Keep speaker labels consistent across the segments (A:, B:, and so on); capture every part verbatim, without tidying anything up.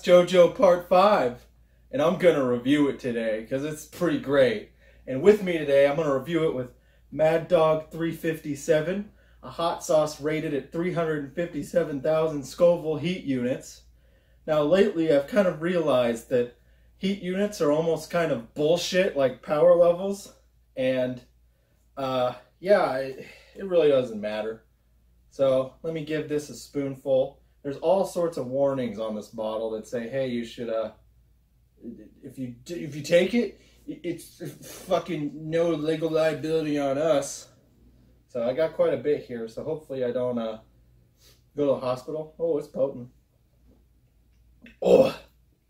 A: JoJo Part five, and I'm going to review it today because it's pretty great. And with me today, I'm going to review it with Mad Dog three fifty-seven, a hot sauce rated at three hundred fifty-seven thousand Scoville heat units. Now, lately, I've kind of realized that heat units are almost kind of bullshit, like power levels, and uh, yeah, it, it really doesn't matter. So let me give this a spoonful. There's all sorts of warnings on this bottle that say, hey, you should, uh, if you if you take it, it's fucking no legal liability on us. So I got quite a bit here, so hopefully I don't uh, go to the hospital. Oh, it's potent. Oh.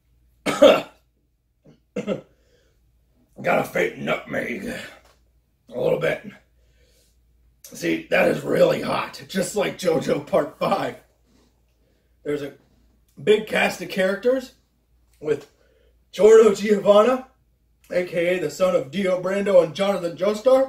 A: Got a faint nutmeg. A little bit. See, that is really hot. Just like JoJo Part five. There's a big cast of characters with Giorno Giovanna, aka the son of Dio Brando and Jonathan Joestar,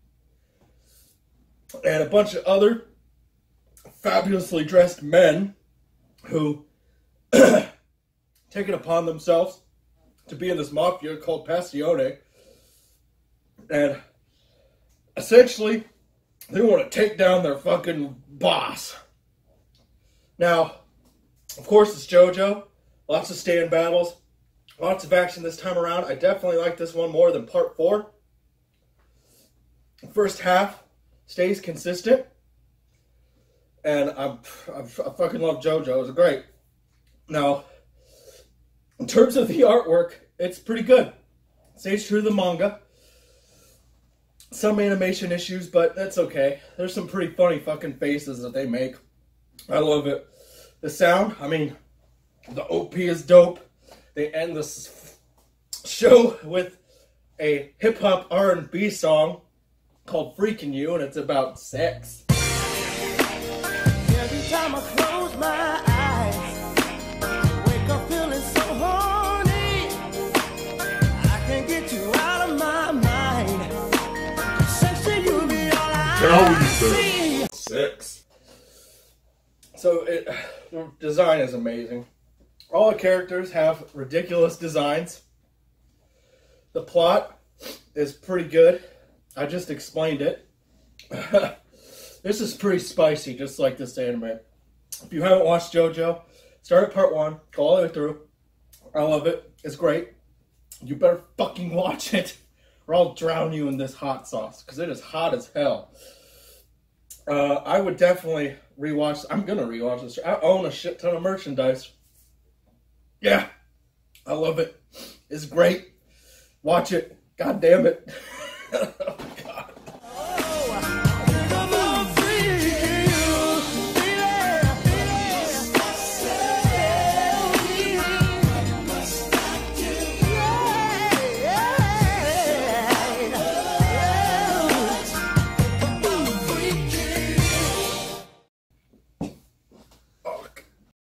A: and a bunch of other fabulously dressed men who take it upon themselves to be in this mafia called Passione, and essentially they want to take down their fucking boss. Now, of course, it's JoJo. Lots of stand battles. Lots of action this time around. I definitely like this one more than Part four. The first half stays consistent. And I'm, I'm, I fucking love JoJo. It's great. Now, in terms of the artwork, it's pretty good. It stays true to the manga. Some animation issues, but that's okay. There's some pretty funny fucking faces that they make. I love it. The sound, I mean, the O P is dope. They end this show with a hip-hop R and B song called Freaking You, and it's about sex.
B: Every time I close my eyes, I wake up feeling so horny. I can't get you out of my mind. Sex to you be all I see.
A: Sex. So it, the design is amazing. All the characters have ridiculous designs. The plot is pretty good. I just explained it. This is pretty spicy, just like this anime. If you haven't watched JoJo, start at part one, go all the way through. I love it. It's great. You better fucking watch it, or I'll drown you in this hot sauce, because it is hot as hell. Uh, I would definitely rewatch. I'm gonna rewatch this. I own a shit ton of merchandise. Yeah, I love it. It's great. Watch it. God damn it.